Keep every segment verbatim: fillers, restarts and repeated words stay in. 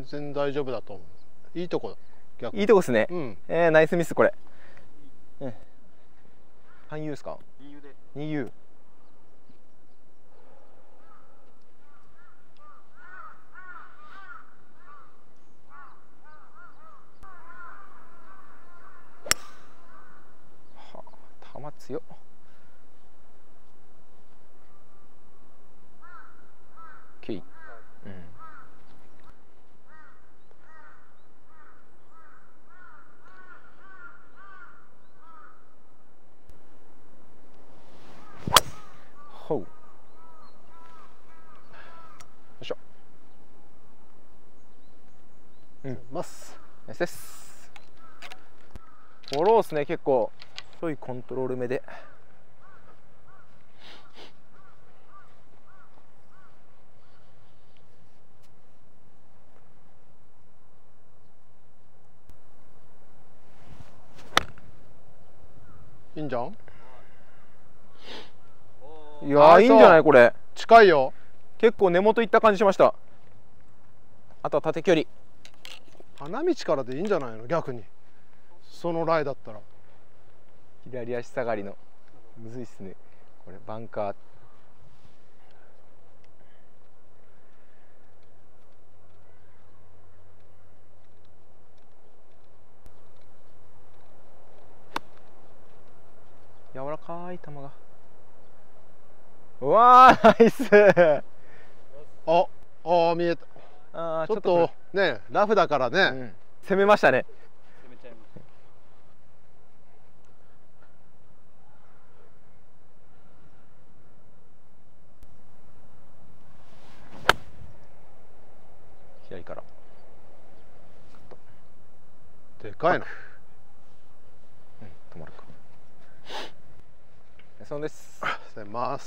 然大丈夫だと思う。いいとこだ。 いいとこですね。 うん。 えー、ナイスミスこれ。うん。半 U ですか？に ユー で。に ユー。はあ、球強っ。きゅうい。うん。ほう。よいしょ。うん。 ます。 ナイスです。フォローですね、結構。太いコントロール目で。 いいんじゃん。 いやー、いいんじゃないこれ。 近いよ。 結構根元いった感じしました。あとは縦距離。 花道からでいいんじゃないの、逆に。そのライだったら。 左足下がりの。むずいっすね。これバンカー。柔らかい球が。うわー、ナイス。 あ、あ、見えた。 あー、 ちょっとね、ラフだからね、うん、 攻めましたね。 攻めちゃいました。 左からでかいな。 うん、止まるか。そうです。 捨てます。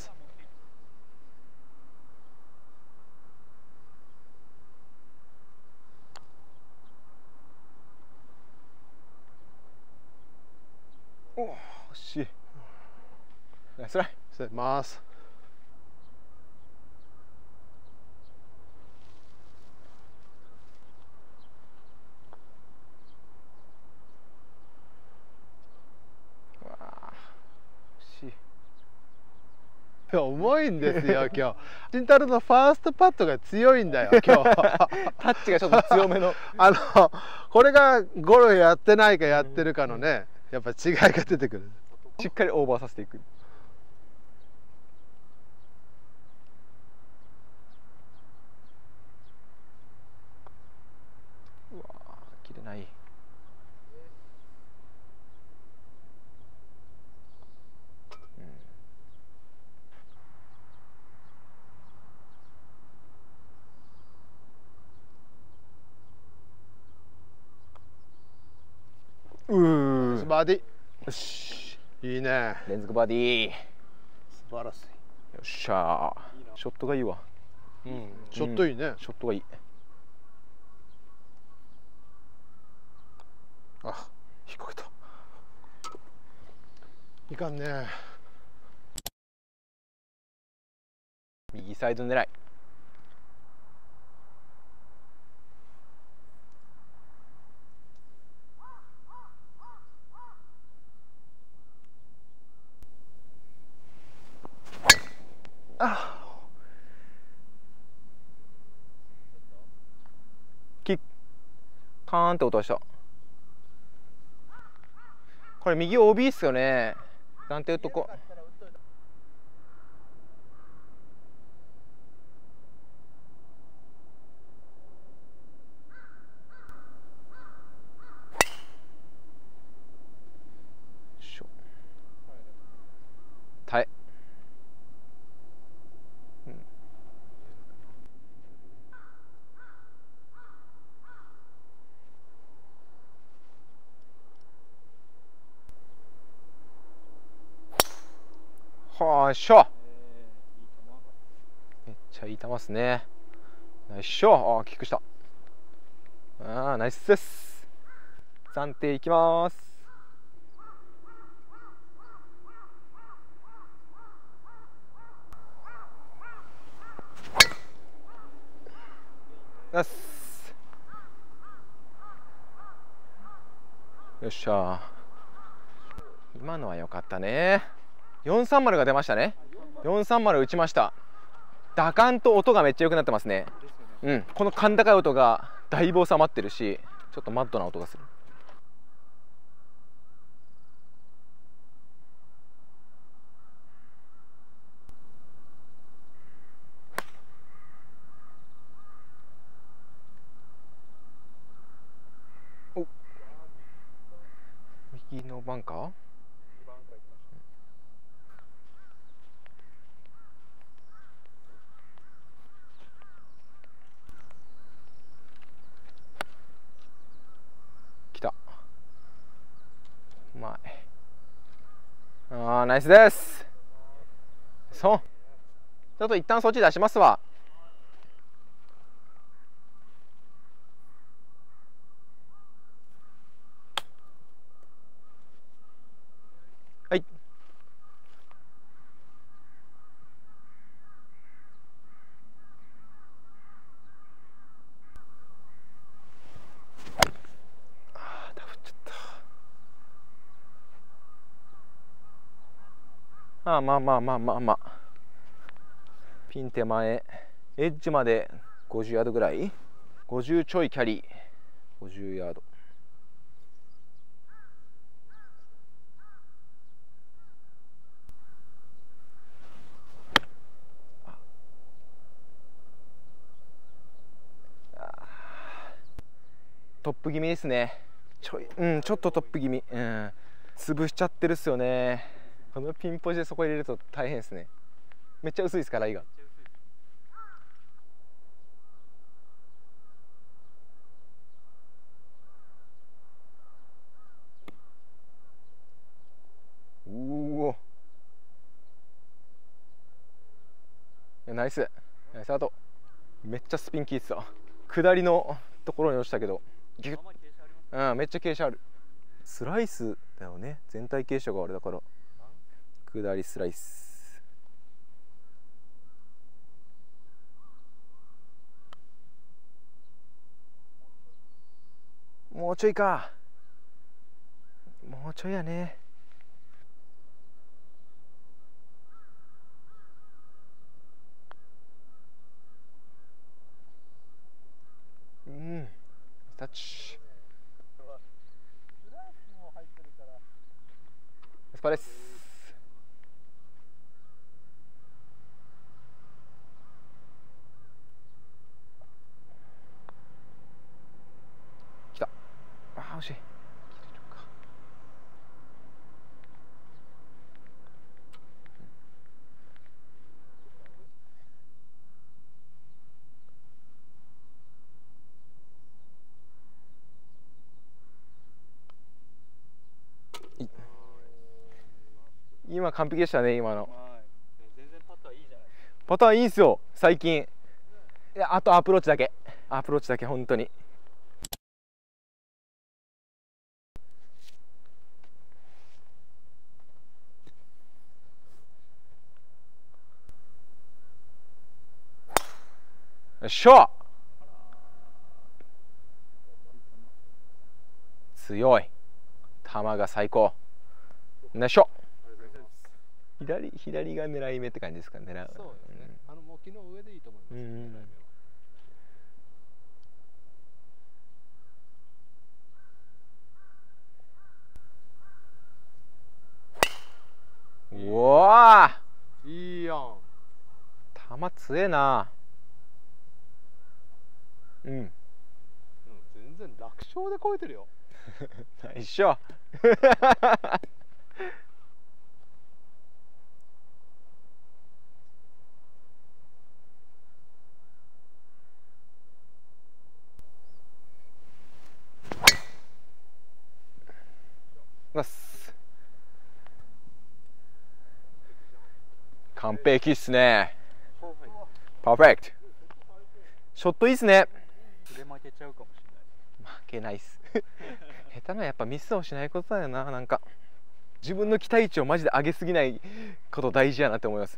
おお、惜しい。ナイスライ。 捨てます。 わあ、惜しい。 いや、重いんですよ今日。慎太郎のファーストパットが強いんだよ今日。 タッチがちょっと強めの。 あのこれがゴルフやってないかやってるかのね、やっぱ違いが出てくる。 しっかりオーバーさせていく。うわー、切れない。うん、うー、 バーディー。 よし、 いいね。 連続バーディー。 素晴らしい。 よっしゃー。ショットがいいわ。 うん、ショットいいね、うん、 ショットがいい。 あ、引っ掛けた。いかんね。 右サイド狙い。あ、キッカーンって音がした。これ右 オービー っすよね。断定打っとこ。耐え、うん、はあ、しょ。めっちゃいい球っすね。ナイスショー。ああ、キックした。ああ、ナイスです。暫定いきます。ナイス。 よっしゃ。今のは良かったね。よんさんまるが出ましたね。よんさんまる打ちました。打感と音がめっちゃ良くなってますね。うん、この甲高い音がだいぶ収まってるし、ちょっとマッドな音がする。お、右のバンカー。来た。うまい。あー、ナイスです。そう、ちょっと一旦そっち出しますわ。はい。あー、ダフっちゃった。あー、まあまあまあまあまあ。ピン手前、エッジまでごじゅうヤードぐらい、ごじゅうちょいキャリー、ごじゅうヤード。トップ気味ですね。ちょい、うん、ちょっとトップ気味、うん、潰しちゃってるっすよね。このピンポジでそこ入れると大変ですね。めっちゃ薄いですから、ライが。うお、ナイスナイスアウト。めっちゃスピン効いてた。下りのところに落ちたけどギュッ、うん、めっちゃ傾斜ある。スライスだよね、全体傾斜があれだから。下りスライス。もうちょいか、もうちょいやね。うん、タッチ。スパです。来た。あー、惜しい。今完璧でしたね、今の。全然パターいいじゃない。パターいいんすよ最近。いや、あとアプローチだけ、アプローチだけ本当に。よっしゃ、強い球が最高。よいしょ。左左が狙い目って感じですか、狙う。 そうですね、うん、あのもう昨日上でいいと思います、ね、うん、 うわーいいやん。 球強えな。うん、うん、 全然楽勝で超えてるよ。 一緒。完璧っすね。パーフェクト。ショットいいっすね。 で負けちゃうかもしれない。 負けないっす。下手なのはやっぱミスをしないことだよな。なんか自分の期待値をマジで上げすぎないこと大事やなって思います。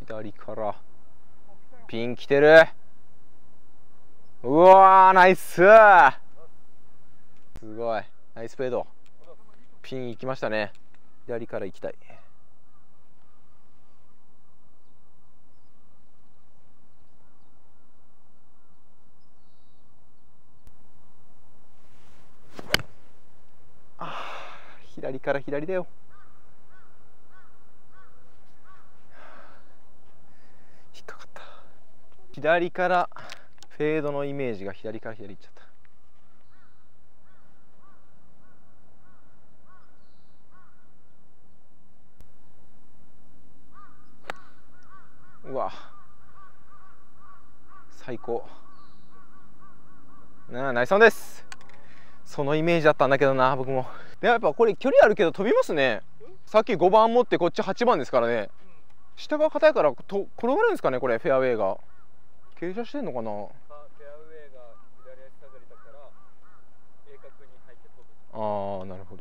左からピン来てる。うわー、ナイス。すごいナイスフェード。ピン行きましたね。左から行きたい。あー、左から左だよ。引っかかった。左からフェードのイメージが左から左行っちゃった。うわ、最高。なあ、ナイスオンです。そのイメージだったんだけどな、僕も。でもやっぱこれ距離あるけど飛びますね。さっきごばん持ってこっちはちばんですからね。下が硬いからと転がるんですかね、これフェアウェイが。傾斜してんのかな。 フェアウェイが左足下がりだから鋭角に入って飛ぶ。 ああ、なるほど。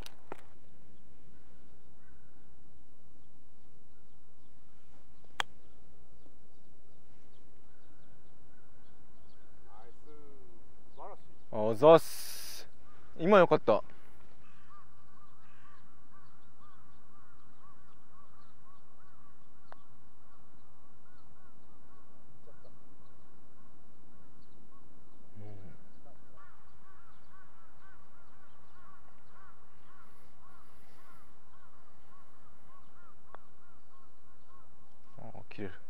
あざっす。今よかった。ああ、切れる。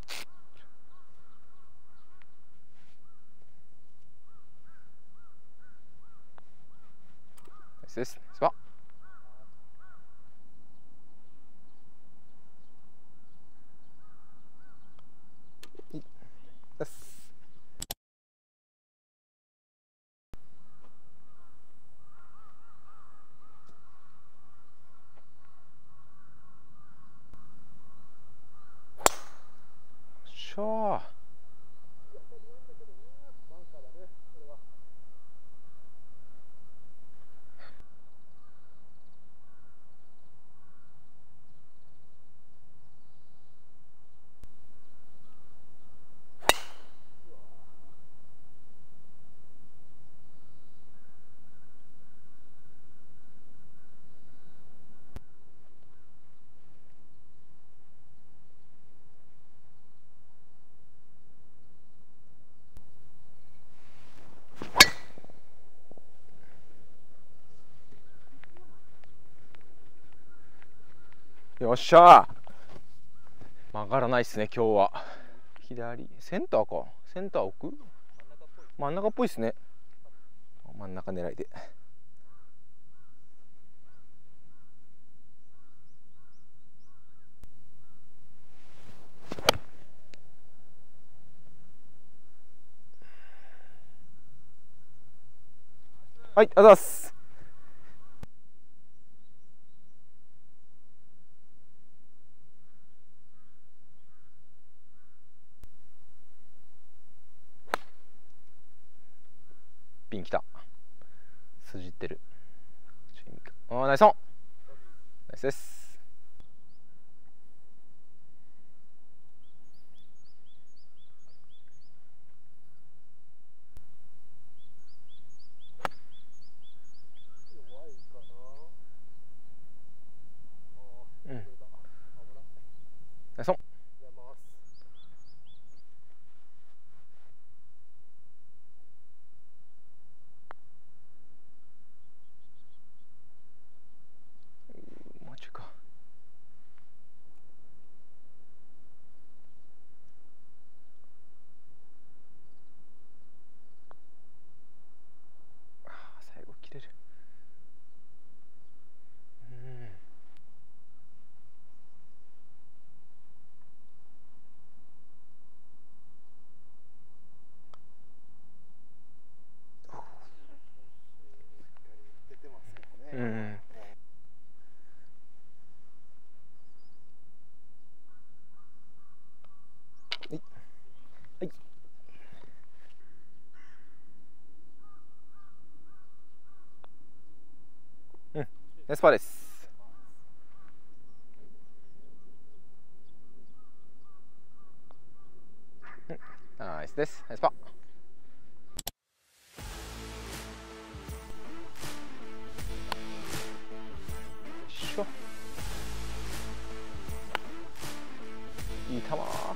ナイスです。スパ。いっ。です。しゃー。よっしゃー。曲がらないっすね今日は。左センターか。センター奥真ん中っぽいっすね。真ん中狙いで。はい、ありがとうございます。ピン来た。筋ってる。ああ、ナイスオン。ナイスです。うん。ナイスオン。マジか。最後切れる。うん。うん。はい。はい。うん。ナイスパーです。 ナイスです。ナイスパー。よいしょ。いい球。